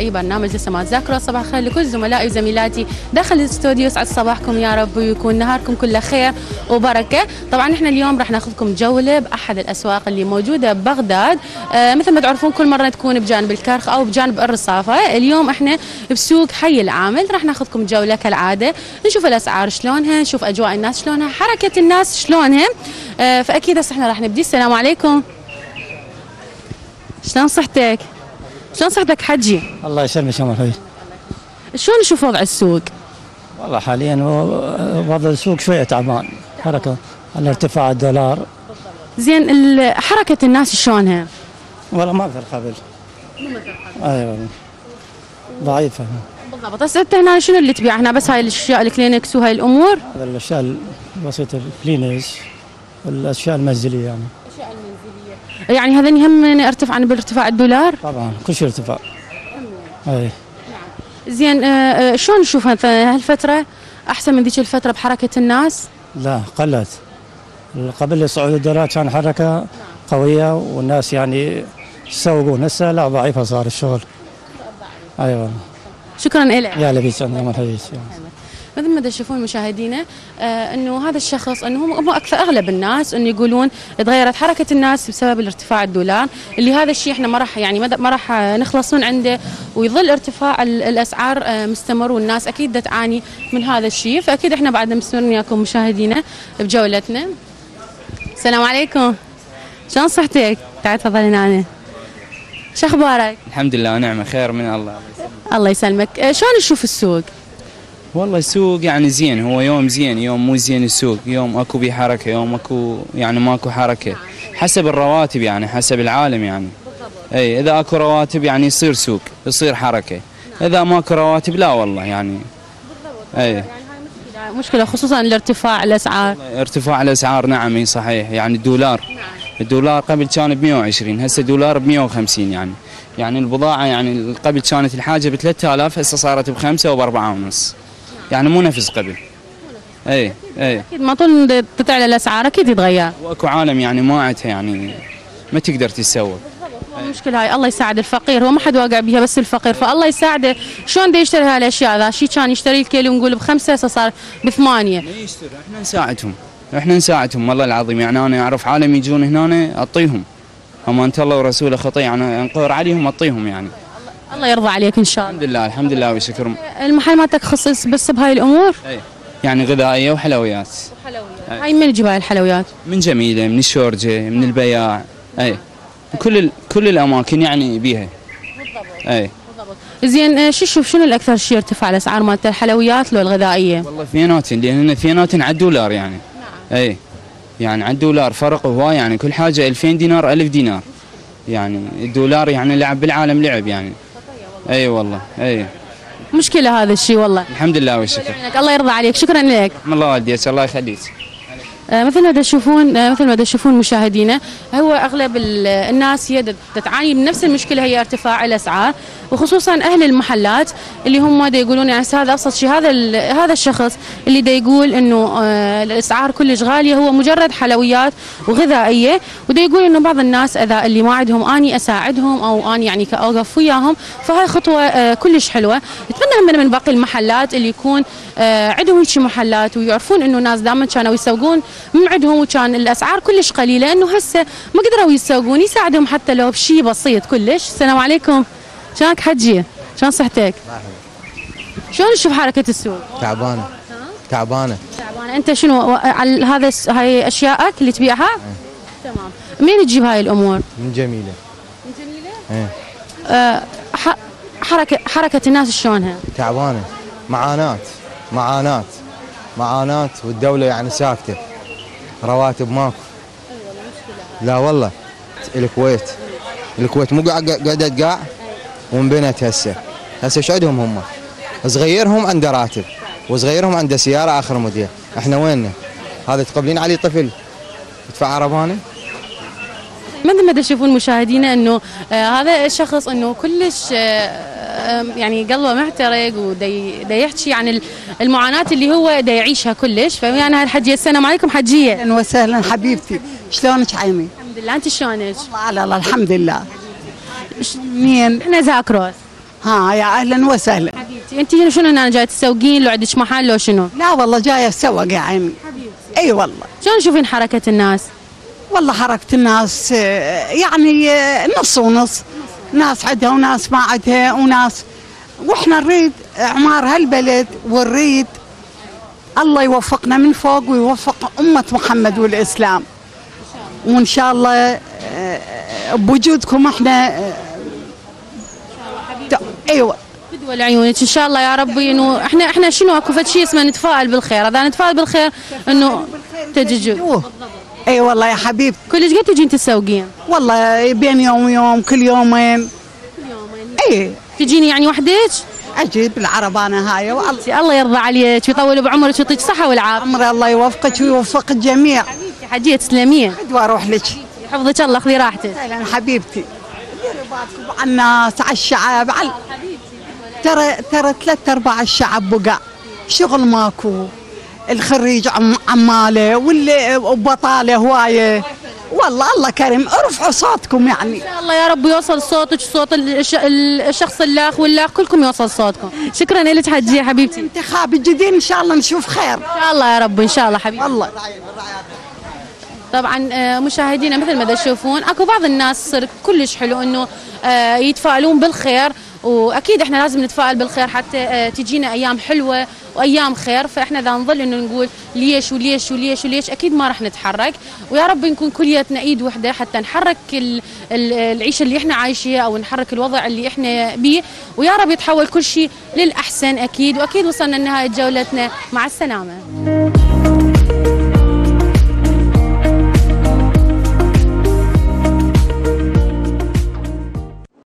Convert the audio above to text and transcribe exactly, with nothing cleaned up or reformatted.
اي برنامج لسمات ذاكره. صباح الخير لكل زملائي وزميلاتي داخل الاستوديو، يسعد صباحكم يا رب ويكون نهاركم كله خير وبركه. طبعا احنا اليوم راح ناخذكم جوله باحد الاسواق اللي موجوده ببغداد. آه مثل ما تعرفون كل مره تكون بجانب الكرخ او بجانب الرصافه، اليوم احنا بسوق حي العامل. راح ناخذكم جوله كالعاده، نشوف الاسعار شلونها، نشوف اجواء الناس شلونها، حركه الناس شلونها. آه فاكيد هسه احنا راح نبدي. السلام عليكم، شلون صحتك؟ شلون صحتك حجي؟ الله يسلمك يا مرحبا. شلون نشوف وضع السوق؟ والله حاليا وضع السوق شويه تعبان، حركه على ارتفاع الدولار. زين حركه الناس شلونها؟ والله ما مثل قبل. مو مثل قبل. ايوه ضعيفه. بالضبط. هسه انت هنا شنو اللي تبيع هنا؟ بس هاي الاشياء الكلينكس وهاي الامور؟ هذا الاشياء البسيطه الكلينكس والاشياء المنزليه يعني. الاشياء المنزليه. يعني هذين هم ارتفع بارتفاع الدولار؟ طبعا كل شيء ارتفاع. اي. زين آه شلون نشوف هالفتره احسن من ذيك الفتره بحركه الناس؟ لا قلت. قبل صعود الدولار كان حركه قويه والناس يعني يسوقون، هسه لا ضعيفه صار الشغل. ايوه. شكرا لك. يا لبيس يا مرحبا. مثل ما تشوفون مشاهدينا آه انه هذا الشخص انه هم اكثر اغلب الناس انه يقولون تغيرت حركه الناس بسبب الارتفاع الدولار، اللي هذا الشيء احنا ما راح يعني ما راح نخلص من عنده، ويظل ارتفاع الاسعار آه مستمر، والناس اكيد تعاني من هذا الشيء. فاكيد احنا بعد مستمرين وياكم مشاهدينا بجولتنا. السلام عليكم، شلون صحتك؟ تعال تفضل هنا. شو اخبارك؟ الحمد لله ونعمه، خير من الله. الله يسلمك. آه شلون نشوف السوق؟ والله السوق يعني زين، هو يوم زين يوم مو زين. السوق يوم اكو بيه حركه، يوم اكو يعني ماكو حركه، حسب الرواتب يعني حسب العالم يعني. اي اذا اكو رواتب يعني يصير سوق، يصير حركه. اذا ماكو رواتب لا والله يعني. اي يعني هاي مشكله مشكله خصوصا الارتفاع الاسعار. ارتفاع الاسعار نعم اي صحيح. يعني الدولار الدولار قبل كان ب مئة وعشرين، هسه دولار ب مئة وخمسين يعني. يعني البضاعه يعني قبل كانت الحاجه ب ثلاثة آلاف، هسه صارت بخمسة وبأربعة ونص. يعني مو نفس قبل. اي اي اكيد ما طول تعلى الاسعار اكيد يتغير. واكو عالم يعني ما عندها يعني ما تقدر تتسوق. المشكله هاي الله يساعد الفقير، هو ما حد واقع بيها بس الفقير، فالله يساعده. شلون بده يشتري هاي الاشياء؟ ذا شيء كان يشتري الكيلو نقول بخمسه هسه صار بثمانيه. ما يشتري، احنا نساعدهم احنا نساعدهم والله العظيم. يعني انا اعرف عالم يجون هنا اعطيهم، امانه الله ورسوله خطيه، انا انقر عليهم اعطيهم يعني. الله يرضى عليك ان شاء الله. الحمد لله الحمد لله وشكر. المحل مالتك تخصص بس بهاي الامور؟ اي يعني غذائيه وحلويات. وحلويات. هاي من يجيب هاي الحلويات؟ من جميله، من الشورجه، من البياع. اي كل ال... كل الاماكن يعني بيها. بالضبط. اي بالضبط. زين شو شوف شنو الاكثر شيء ارتفع الاسعار مالت الحلويات لو الغذائيه؟ والله اثنينات، لان اثنينات على الدولار يعني. نعم. اي يعني على الدولار فرق هواي يعني، كل حاجه ألفين دينار ألف دينار. يعني الدولار يعني لعب بالعالم لعب يعني. اي والله اي مشكله هذا الشيء والله. الحمد لله والشكر. الله يرضى عليك، شكرا لك. رحم الله والديك، الله يخليك. آه مثل ما تشوفون آه مثل ما تشوفون مشاهدينا، هو اغلب الناس هي تتعاني من نفس المشكله، هي ارتفاع الاسعار، وخصوصا اهل المحلات اللي هم دا يقولون يعني هذا ابسط شيء. هذا هذا الشخص اللي دا يقول انه آه الاسعار كلش غاليه هو مجرد حلويات وغذائيه، ودا يقول انه بعض الناس اذا اللي ما عندهم اني اساعدهم او اني يعني اوقف وياهم، فهاي خطوه آه كلش حلوه. نتمنى من من باقي المحلات اللي يكون آه عندهم هيك محلات ويعرفون انه ناس دائما كانوا يسوقون من عندهم وكان الاسعار كلش قليله، انه هسه ما قدروا يسوقون، يساعدهم حتى لو بشيء بسيط كلش. السلام عليكم، شلونك حجي؟ شلون صحتك؟ شلون تشوف حركه السوق؟ تعبانه تعبانه تعبانه. انت شنو على هذا هاي اشيائك اللي تبيعها؟ ايه. تمام. منين تجيب هاي الامور؟ من جميله. من جميله؟ ايه. آه حركه حركه الناس شلونها؟ تعبانه، معاناه معاناه معاناه، والدوله يعني ساكته، رواتب ماكو. لا والله. الكويت الكويت مو قعدت قاع وانبنت هسه. هسه ايش عندهم هم؟ صغيرهم عنده راتب وصغيرهم عنده سياره اخر موديل، احنا ويننا؟ هذا تقبلين عليه طفل يدفع عربانه؟ مثل ما تشوفون مشاهدينا انه آه هذا الشخص انه كلش آه يعني قلبه محترق ودا يحكي عن المعاناه اللي هو دا يعيشها كلش. فانا الحجيه. السلام عليكم حجيه. اهلا وسهلا حبيبتي، شلونك عيني؟ الحمد لله، انت شلونك؟ والله على الله الحمد لله. مين؟ احنا زاكروس. ها يا اهلا وسهلا. حبيبتي انت شنو هنا جايه تسوقين؟ لو عندك محل لو شنو؟ لا والله جايه اسوق يا عيني. حبيبتي اي والله. شلون تشوفين حركه الناس؟ والله حركه الناس آه، يعني آه، نص ونص، ناس عندها وناس ما عندها وناس، واحنا نريد اعمار هالبلد ونريد الله يوفقنا من فوق ويوفق امه محمد والاسلام، وان شاء الله آه، بوجودكم احنا آه، ايوه فدوى لعيونك ان شاء الله يا ربي. انه احنا احنا شنو اكو فد شيء اسمه نتفائل بالخير، اذا نتفائل بالخير انه تجي. اي والله يا حبيبتي. كل قد تجين تسوقين؟ والله بين يوم ويوم، كل يومين. اي تجيني يعني وحدك؟ اجيب العربانه هاي والله. الله يرضى عليك ويطول بعمرك ويعطيك صحه والعافيه. عمر الله يوفقك ويوفق الجميع. حبيبتي حجيه تسلمين. بدي اروح لك. يحفظك الله، خذي راحتك. اهلا حبيبتي. ديري بالكم على الناس، على الشعب، على ترى ترى ثلاث ارباع الشعب بقع شغل ماكو، الخريج عم عماله واللي بطاله هوايه. والله الله كريم، ارفعوا صوتكم يعني. ان شاء الله يا رب يوصل صوتك صوت الش... الشخص اللاخ واللاخ كلكم يوصل صوتكم. شكرا لك حجيه حبيبتي. انتخاب الجديد ان شاء الله نشوف خير. ان شاء الله يا رب ان شاء الله حبيبتي. والله طبعا مشاهدينا مثل ما تشوفون اكو بعض الناس صار كلش حلو انه يتفائلون بالخير، واكيد احنا لازم نتفائل بالخير حتى تجينا ايام حلوه وايام خير. فاحنا اذا نظل انه نقول ليش وليش وليش وليش اكيد ما راح نتحرك. ويا رب نكون كلياتنا ايد وحده حتى نحرك العيشه اللي احنا عايشيها او نحرك الوضع اللي احنا بيه، ويا رب يتحول كل شيء للاحسن اكيد. واكيد وصلنا لنهايه جولتنا، مع السلامه.